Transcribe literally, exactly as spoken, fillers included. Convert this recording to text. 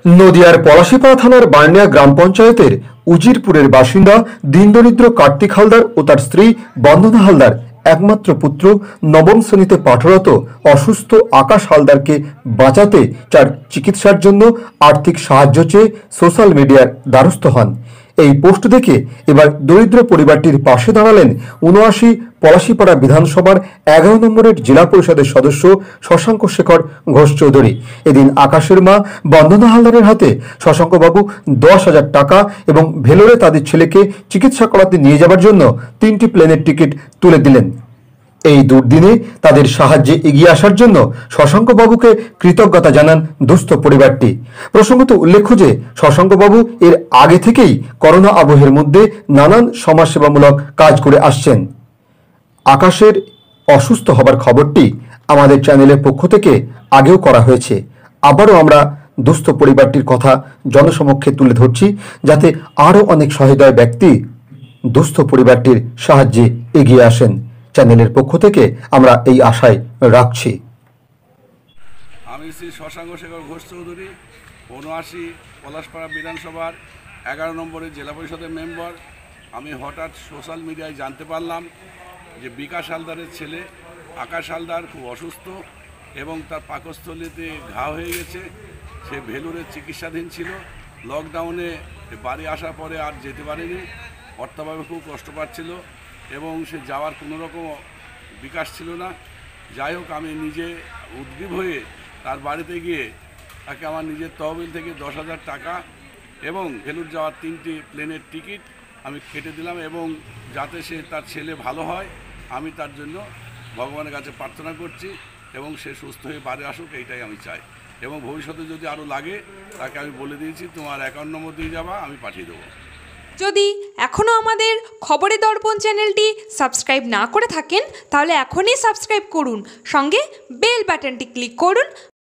নদিয়ার পলাশীপাড়া থানার বার্নিয়া গ্রাম পঞ্চায়েতের উজিরপুরের বাসিন্দা দীনদরিদ্র কার্তিক হালদার ও তার স্ত্রী বন্দনা হালদার একমাত্র পুত্র নবম শ্রেণীতে পাঠরত অসুস্থ আকাশ হালদারকে বাঁচাতে তার চিকিৎসার জন্য আর্থিক সাহায্য চেয়ে সোশ্যাল মিডিয়ার দ্বারস্থ হন। এই পোস্ট দেখে এবার দরিদ্র পরিবারটির পাশে দাঁড়ালেন উনআশি পলাশীপাড়া বিধানসভার এগারো নম্বরের জেলা পরিষদের সদস্য শশাঙ্ক শেখর ঘোষ চৌধুরী। এদিন আকাশের মা বন্দনা হালদারের হাতে শশাঙ্কবাবু দশ হাজার টাকা এবং ভেলোরে তাদের ছেলেকে চিকিৎসা করাতে নিয়ে যাবার জন্য তিনটি প্লেনের টিকিট তুলে দিলেন। এই দুর্দিনে তাদের সাহায্যে এগিয়ে আসার জন্য শশাঙ্কবাবুকে কৃতজ্ঞতা জানান দুস্থ পরিবারটি। প্রসঙ্গত উল্লেখ্য যে শশাঙ্কবাবু এর আগে থেকেই করোনা আবহের মধ্যে নানান সমাজসেবামূলক কাজ করে আসছেন। আকাশের অসুস্থ হবার খবরটি আমাদের চ্যানেলের পক্ষ থেকে আগেও করা হয়েছে। আবারও আমরা দুস্থ পরিবারটির কথা জনসমক্ষে তুলে ধরছি, যাতে আরও অনেক সহৃদয় ব্যক্তি দুস্থ পরিবারটির সাহায্যে এগিয়ে আসেন। চ্যানেলের পক্ষ থেকে আমরা এই আশায় রাখছি। আমি শ্রী শশাঙ্ক শেখর ঘোষ চৌধুরী, উনআশি পলাশপাড়া বিধানসভার এগারো নম্বরের জেলা পরিষদের মেম্বার। আমি হঠাৎ সোশ্যাল মিডিয়ায় জানতে পারলাম যে বিকাশ হালদারের ছেলে আকাশ হালদার খুব অসুস্থ এবং তার পাকস্থলীতে ঘা হয়ে গেছে। সে ভেলোরে চিকিৎসাধীন ছিল। লকডাউনে বাড়ি আসার পরে আর যেতে পারেনি, অর্থভাবে খুব কষ্ট পাচ্ছিল এবং সে যাওয়ার কোনো রকম বিকাশ ছিল না। যাই হোক, আমি নিজে উদ্গ্রীব হয়ে তার বাড়িতে গিয়ে তাকে আমার নিজের তহবিল থেকে দশ হাজার টাকা এবং ভেলুর যাওয়ার তিনটি প্লেনের টিকিট আমি কেটে দিলাম এবং যাতে সে তার ছেলে ভালো হয় আমি তার জন্য ভগবানের কাছে প্রার্থনা করছি এবং সে সুস্থ হয়ে বাড়ি আসুক, এইটাই আমি চাই। এবং ভবিষ্যতে যদি আরও লাগে তাকে আমি বলে দিয়েছি, তোমার অ্যাকাউন্ট নম্বর দিয়ে যাবা, আমি পাঠিয়ে দেবো। যদি এখনও আমাদের খবরের দর্পণ চ্যানেলটি সাবস্ক্রাইব না করে থাকেন তাহলে এখনই সাবস্ক্রাইব করুন, সঙ্গে বেল বাটনটি ক্লিক করুন।